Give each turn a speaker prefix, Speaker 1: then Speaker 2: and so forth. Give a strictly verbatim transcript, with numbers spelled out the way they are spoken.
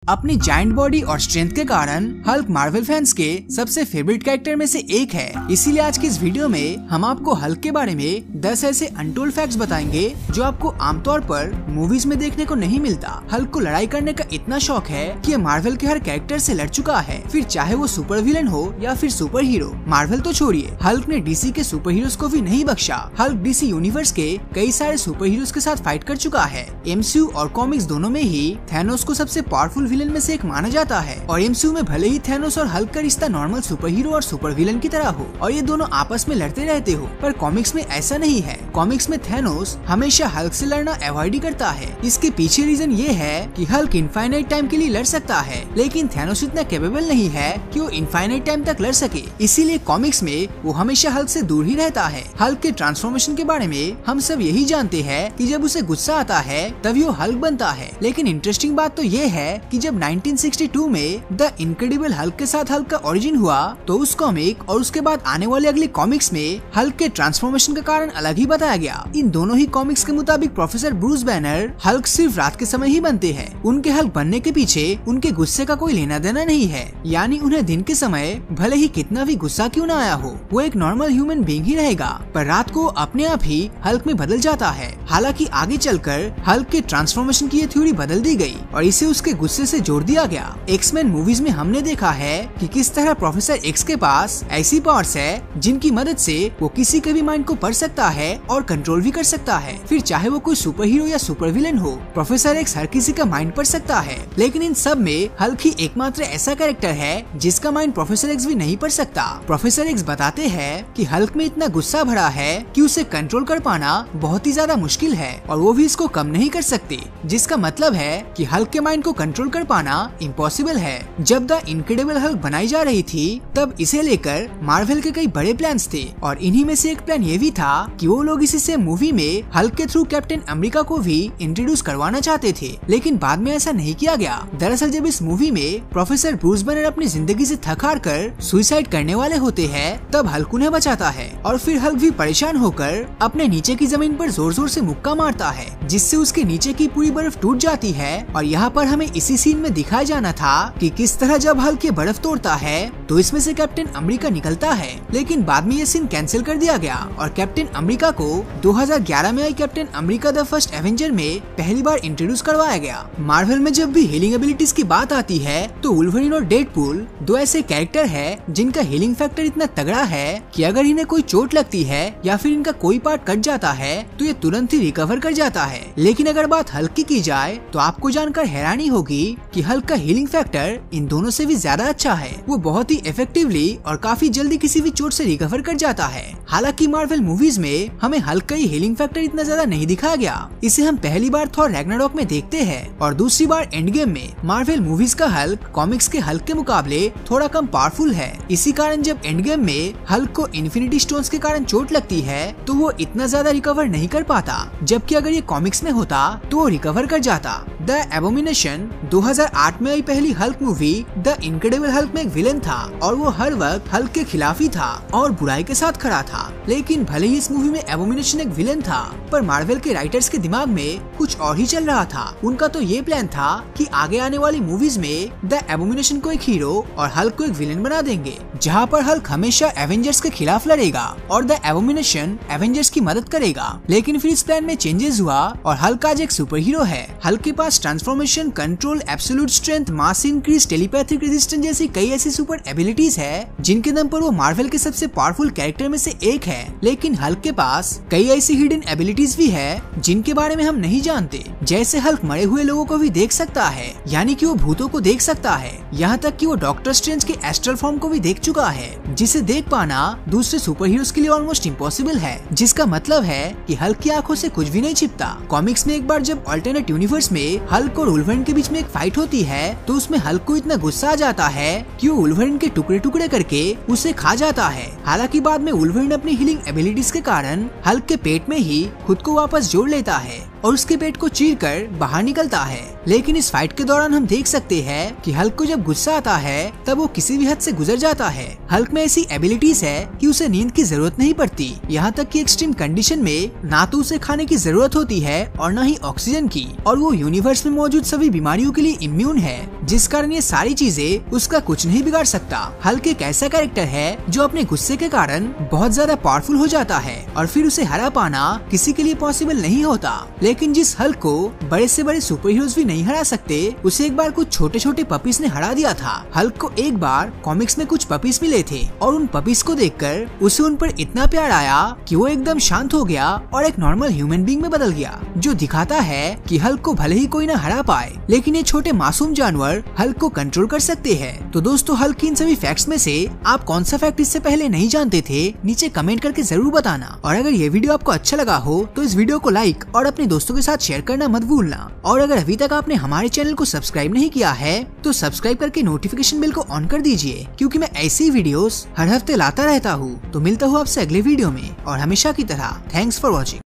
Speaker 1: अपनी giant body और strength के कारण हल्क मार्वल फैंस के सबसे फेवरेट कैरेक्टर में से एक है। इसीलिए आज की इस वीडियो में हम आपको हल्क के बारे में दस ऐसे अनटोल्ड फैक्ट्स बताएंगे जो आपको आमतौर पर मूवीज में देखने को नहीं मिलता। हल्क को लड़ाई करने का इतना शौक है कि ये मार्वल के हर कैरेक्टर से लड़ चुका है, फिर चाहे वो सुपर विलन हो या फिर सुपर हीरो। मार्वल तो छोड़िए, हल्क ने डीसी के सुपर हीरोज को भी नहीं बख्शा। हल्क डीसी यूनिवर्स के कई सारे सुपर हीरोज के साथ फाइट कर चुका है। एमसीयू और कॉमिक्स दोनों में ही थैनोस को सबसे पावरफुल विलन में से एक माना जाता है। और एमसीयू में भले ही थैनोस और हल्क का रिश्ता नॉर्मल सुपर हीरो और सुपर विलन की तरह हो और ये दोनों आपस में लड़ते रहते हो, पर कॉमिक्स में ऐसा नहीं है। कॉमिक्स में थैनोस हमेशा हल्क से लड़ना अवॉइड ही करता है। इसके पीछे रीजन ये है कि हल्क इनफाइनाइट टाइम के लिए लड़ सकता है, लेकिन थैनोस इतना कैपेबल नहीं है कि वो इनफाइनाइट टाइम तक लड़ सके। इसीलिए कॉमिक्स में वो हमेशा हल्क से दूर ही रहता है। हल्क के ट्रांसफॉर्मेशन के बारे में हम सब यही जानते हैं कि जब उसे गुस्सा आता है तभी वो हल्क बनता है। लेकिन इंटरेस्टिंग बात तो ये है कि जब नाइनटीन सिक्सटी टू में द इनक्रेडिबल हल्क के साथ हल्क का ओरिजिन हुआ तो उस कॉमिक और उसके बाद आने वाले अगले कॉमिक्स में हल्क के ट्रांसफॉर्मेशन का कारण अलग ही बताया गया। इन दोनों ही कॉमिक्स के मुताबिक प्रोफेसर ब्रूस बैनर हल्क सिर्फ रात के समय ही बनते हैं। उनके हल्क बनने के पीछे उनके गुस्से का कोई लेना देना नहीं है, यानी उन्हें दिन के समय भले ही कितना भी गुस्सा क्यों न आया हो, वो एक नॉर्मल ह्यूमन बीइंग ही रहेगा, पर रात को अपने आप ही हल्क में बदल जाता है। हालांकि आगे चलकर हल्क के ट्रांसफॉर्मेशन की ये थ्योरी बदल दी गई और इसे उसके गुस्से से जोड़ दिया गया। एक्समैन मूवीज में हमने देखा है कि किस तरह प्रोफेसर एक्स के पास ऐसी पावर्स है जिनकी मदद से वो किसी के भी माइंड को पढ़ सकता है और कंट्रोल भी कर सकता है। फिर चाहे वो कोई सुपर हीरो या सुपर विलन हो, प्रोफेसर एक्स हर किसी का माइंड पढ़ सकता है। लेकिन इन सब में हल्क ही एकमात्र ऐसा कैरेक्टर है जिसका माइंड प्रोफेसर एक्स भी नहीं पढ़ सकता। प्रोफेसर एक्स बताते हैं कि हल्क में इतना गुस्सा भरा है कि उसे कंट्रोल कर पाना बहुत ही ज्यादा मुश्किल है और वो भी इसको कम नहीं कर सकते, जिसका मतलब है कि हल्क के माइंड को कंट्रोल कर पाना इम्पॉसिबल है। जब द इनक्रेडिबल हल्क बनाई जा रही थी तब इसे लेकर मार्वल के कई बड़े प्लान्स थे और इन्हीं में से एक प्लान ये भी था कि वो लोग इसी से मूवी में हल्क के थ्रू कैप्टन अमेरिका को भी इंट्रोड्यूस करवाना चाहते थे, लेकिन बाद में ऐसा नहीं किया गया। दरअसल जब इस मूवी में प्रोफेसर ब्रूस बैनर अपनी जिंदगी से थक हार कर सुसाइड करने वाले होते हैं तब हल्क उन्हें बचाता है और फिर हल्क भी परेशान होकर अपने नीचे की जमीन पर जोर जोर से मुक्का मारता है, जिससे उसके नीचे की पूरी बर्फ टूट जाती है। और यहाँ पर हमें इसी सीन में दिखाया जाना था कि किस तरह जब हल्क ये बर्फ तोड़ता है तो इसमें से कैप्टन अमेरिका निकलता है, लेकिन बाद में ये सीन कैंसिल कर दिया गया और कैप्टन अमेरिका को दो हज़ार ग्यारह में आई Captain America the first Avenger में पहली बार इंट्रोड्यूस करवाया गया। मार्वल में जब भी हीलिंग एबिलिटीज की बात आती है तो वुल्वरीन और डेडपूल दो ऐसे कैरेक्टर है जिनका हीलिंग फैक्टर इतना तगड़ा है कि अगर इन्हें कोई चोट लगती है या फिर इनका कोई पार्ट कट जाता है तो ये तुरंत ही रिकवर कर जाता है। लेकिन अगर बात हल्क की की जाए तो आपको जानकर हैरानी होगी कि हल्क का हीलिंग फैक्टर इन दोनों से भी ज्यादा अच्छा है। वो बहुत ही इफेक्टिवली और काफी जल्दी किसी भी चोट से रिकवर कर जाता है। हालांकि मार्वल मूवीज में हमें हल्क का हीलिंग फैक्टर इतना ज्यादा नहीं दिखाया गया। इसे हम पहली बार थॉर रैग्नारॉक में देखते हैं और दूसरी बार एंड गेम में। मार्वल मूवीज का हल्क कॉमिक्स के हल्क के मुकाबले थोड़ा कम पावरफुल है। इसी कारण जब एंड गेम में हल्क को इन्फिनिटी स्टोन्स के कारण चोट लगती है तो वो इतना ज्यादा रिकवर नहीं कर पाता, जबकि अगर ये कॉमिक्स में होता तो वो रिकवर कर जाता। द एबोमिनेशन दो हज़ार आठ में आई पहली Hulk movie the incredible Hulk में एक विलन था और वो हर वक्त हल्क के खिलाफ ही था और बुराई के साथ खड़ा था। लेकिन भले ही इस मूवी में एबोमिनेशन एक विलन था, पर मार्वल के राइटर्स के दिमाग में कुछ और ही चल रहा था। उनका तो ये प्लान था कि आगे आने वाली मूवीज में द एबोमिनेशन को एक हीरो और हल्क को एक विलन बना देंगे, जहाँ पर हल्क हमेशा एवेंजर्स के खिलाफ लड़ेगा और द एबोमिनेशन एवेंजर्स की मदद करेगा। लेकिन फिर इस प्लान में चेंजेस हुआ और हल्क आज एक सुपर हीरो है। हल्क के पास transformation, control, absolute strength, mass increase, telepathic resistance जैसी कई ऐसी सुपर एबिलिटीज है जिनके दम पर वो मार्वल के सबसे पावरफुल कैरेक्टर में से एक है। लेकिन हल्क के पास कई ऐसी हिडन एबिलिटीज भी है जिनके बारे में हम नहीं जानते। जैसे हल्क मरे हुए लोगों को भी देख सकता है, यानी कि वो भूतों को देख सकता है। यहाँ तक कि वो डॉक्टर स्ट्रेंज के एस्ट्रल फॉर्म को भी देख चुका है, जिसे देख पाना दूसरे सुपर हीरोज के लिए ऑलमोस्ट इम्पॉसिबल है। जिसका मतलब है कि हल्क की आंखों से कुछ भी नहीं छिपता। कॉमिक्स में एक बार जब अल्टरनेट यूनिवर्स में हल्क और वुल्वरीन के बीच में एक फाइट होती है तो उसमें हल्क को इतना गुस्सा आ जाता है कि वो वुल्वरीन के टुकड़े टुकड़े करके उसे खा जाता है। हालांकि बाद में वुल्वरीन अपनी हीलिंग एबिलिटीज के कारण हल्क के पेट में ही खुद को वापस जोड़ लेता है। और उसके पेट को चीर कर बाहर निकलता है। लेकिन इस फाइट के दौरान हम देख सकते हैं कि हल्क को जब गुस्सा आता है तब वो किसी भी हद से गुजर जाता है। हल्क में ऐसी एबिलिटीज है कि उसे नींद की जरूरत नहीं पड़ती, यहाँ तक कि एक्सट्रीम कंडीशन में ना तो उसे खाने की जरूरत होती है और न ही ऑक्सीजन की, और वो यूनिवर्स में मौजूद सभी बीमारियों के लिए इम्यून है, जिस कारण ये सारी चीजें उसका कुछ नहीं बिगाड़ सकता। हल्क एक ऐसा कैरेक्टर है जो अपने गुस्से के कारण बहुत ज्यादा पावरफुल हो जाता है और फिर उसे हरा पाना किसी के लिए पॉसिबल नहीं होता। लेकिन जिस हल्क को बड़े से बड़े सुपर हीरोज भी नहीं हरा सकते, उसे एक बार कुछ छोटे छोटे पपीज ने हरा दिया था। हल्क को एक बार कॉमिक्स में कुछ पपीज मिले थे और उन पपीज को देखकर उसे उन पर इतना प्यार आया कि वो एकदम शांत हो गया और एक नॉर्मल ह्यूमन बीइंग में बदल गया, जो दिखाता है कि हल्क को भले ही कोई न हरा पाए, लेकिन ये छोटे मासूम जानवर हल्क को कंट्रोल कर सकते हैं। तो दोस्तों, हल्क की इन सभी फैक्ट्स में से आप कौन सा फैक्ट इससे पहले नहीं जानते थे, नीचे कमेंट करके जरूर बताना। और अगर ये वीडियो आपको अच्छा लगा हो तो इस वीडियो को लाइक और अपने दोस्तों के साथ शेयर करना मत भूलना। और अगर अभी तक आपने हमारे चैनल को सब्सक्राइब नहीं किया है तो सब्सक्राइब करके नोटिफिकेशन बेल को ऑन कर दीजिए, क्योंकि मैं ऐसी वीडियोस हर हफ्ते लाता रहता हूँ। तो मिलता हूँ आपसे अगले वीडियो में, और हमेशा की तरह थैंक्स फॉर वॉचिंग।